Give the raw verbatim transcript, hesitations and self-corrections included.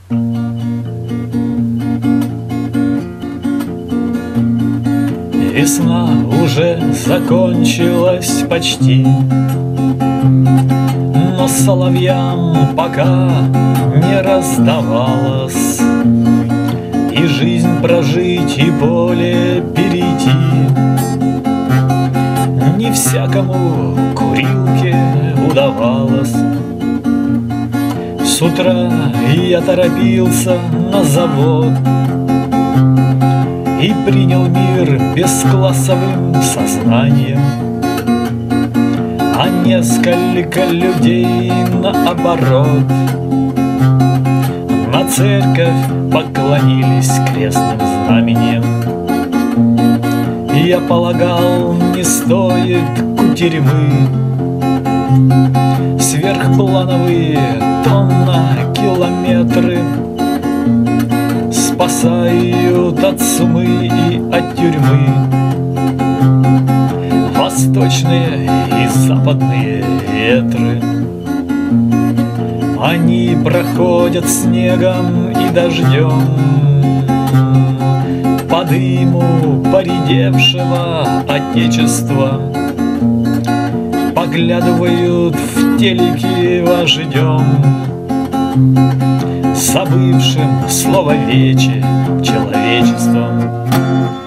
Весна уже закончилась почти, но соловьям пока не раздавалось, и жизнь прожить, и поле перейти не всякому курилке удавалось. С утра я торопился на завод и принял мир бесклассовым сознанием, а несколько людей наоборот на церковь поклонились крестным знамением. Я полагал, не стоит кутерьмы, сверхплановые тонна-километры спасают от сумы и от тюрьмы восточные и западные ветры. Они проходят снегом и дождем по дыму поредевшего отечества, поглядывают в телеки вождем, забывшим слово вече человечеством.